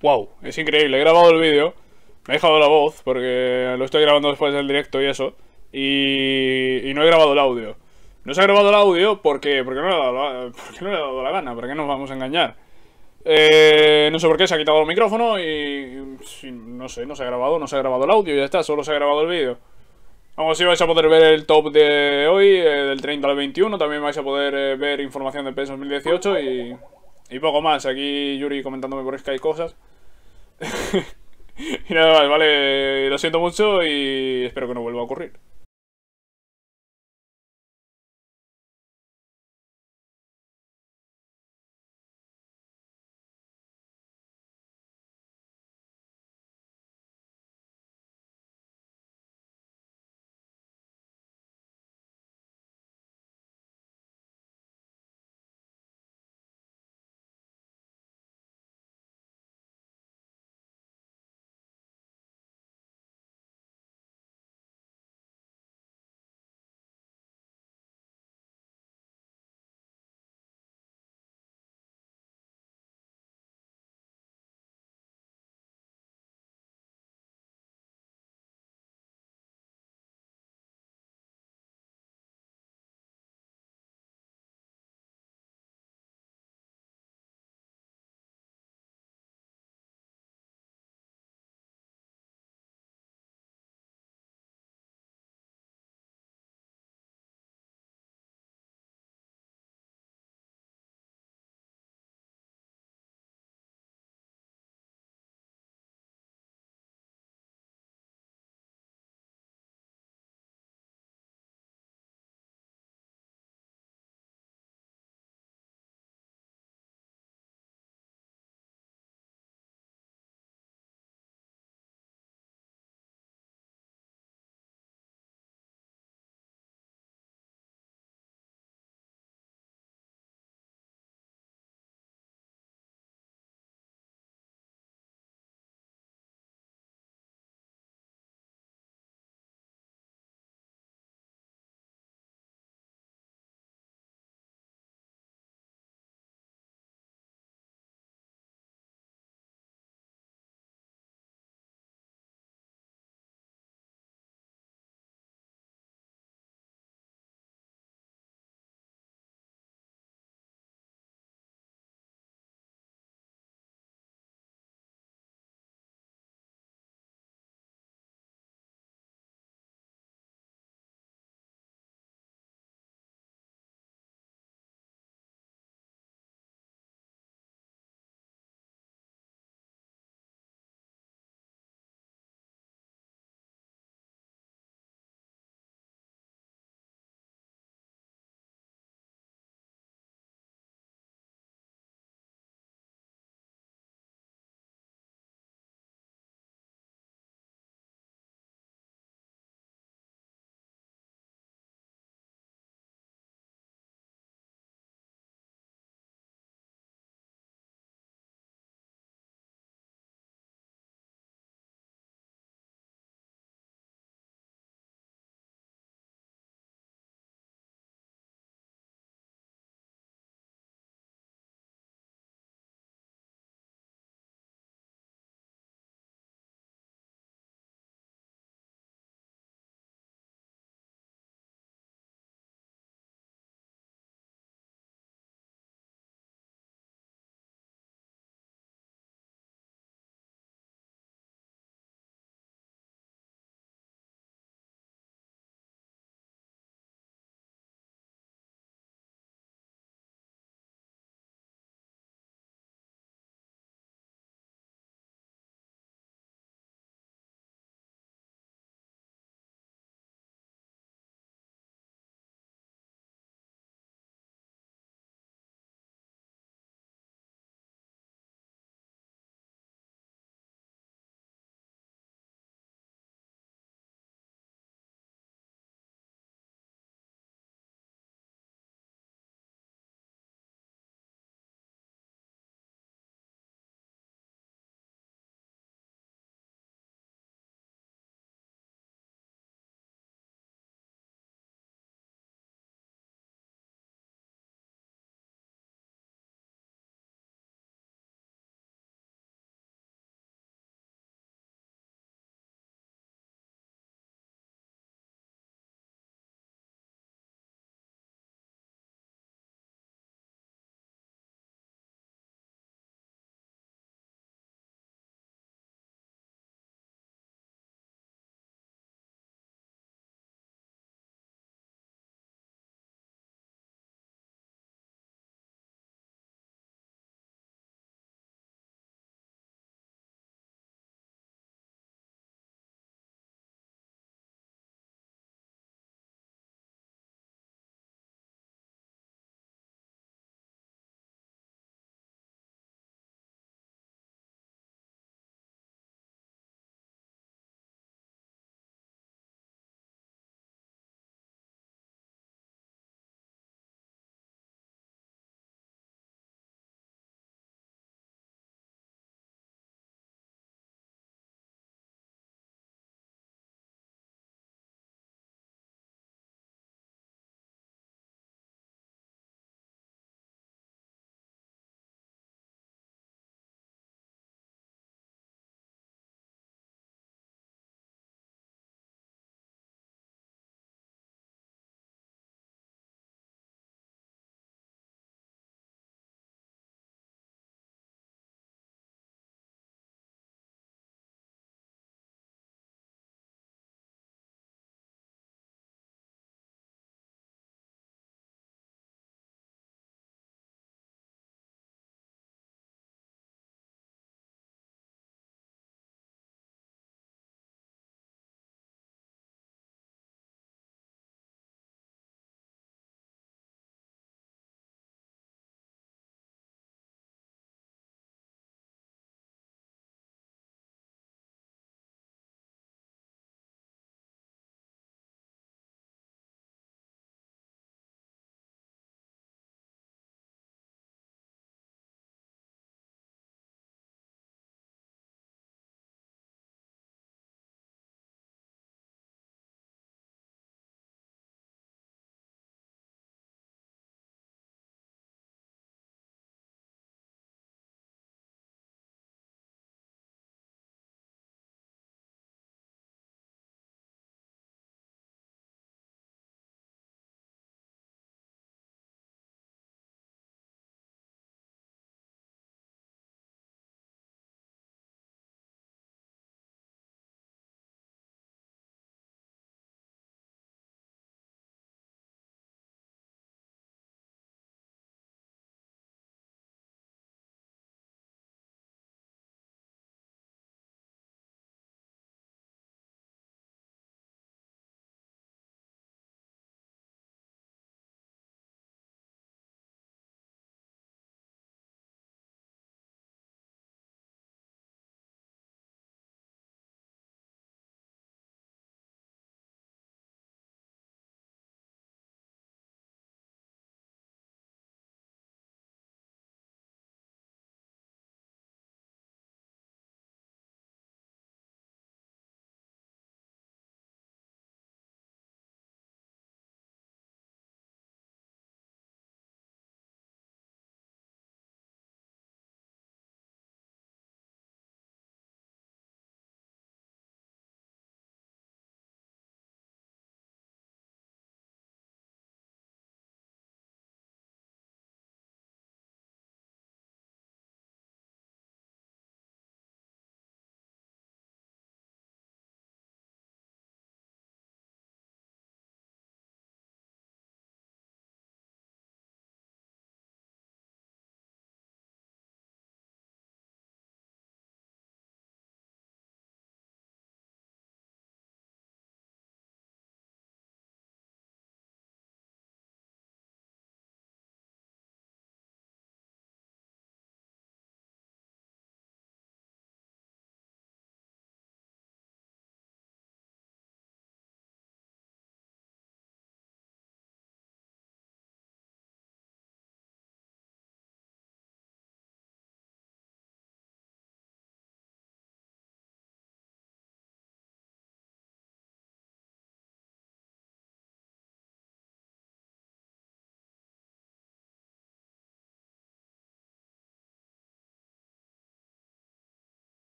Wow, es increíble, he grabado el vídeo, me he dejado la voz porque lo estoy grabando después del directo y eso, y no he grabado el audio. No se ha grabado el audio porque no le ha dado porque no le ha dado la gana, ¿para qué nos vamos a engañar? No sé por qué se ha quitado el micrófono y no sé, no se ha grabado el audio y ya está, solo se ha grabado el vídeo. Vamos, si vais a poder ver el top de hoy, del 30 al 21, también vais a poder ver información de PES 2018 y poco más. Aquí Yuri comentándome por Sky cosas. Y nada más, vale, lo siento mucho y espero que no vuelva a ocurrir.